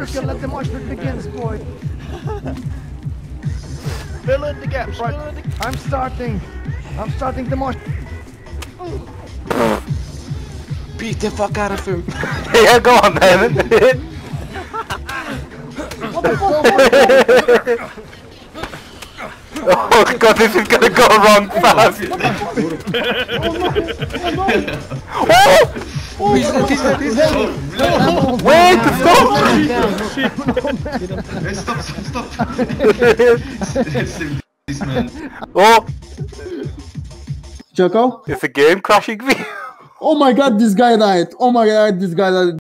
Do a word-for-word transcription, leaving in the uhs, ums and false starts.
circle, let the mosh pit begins, boy. Fill in the gaps, right? I'm starting. I'm starting the mosh. Beat the fuck out of him. Yeah, go on, man. Oh god, this is gonna go wrong fast. Oh! Oh, he's dead, he's dead, he's dead. Wait, stop! Hey, stop, stop, stop. It's this man. Oh, Jocko? is the game crashing me? Oh my god, this guy died. Oh my god, this guy died.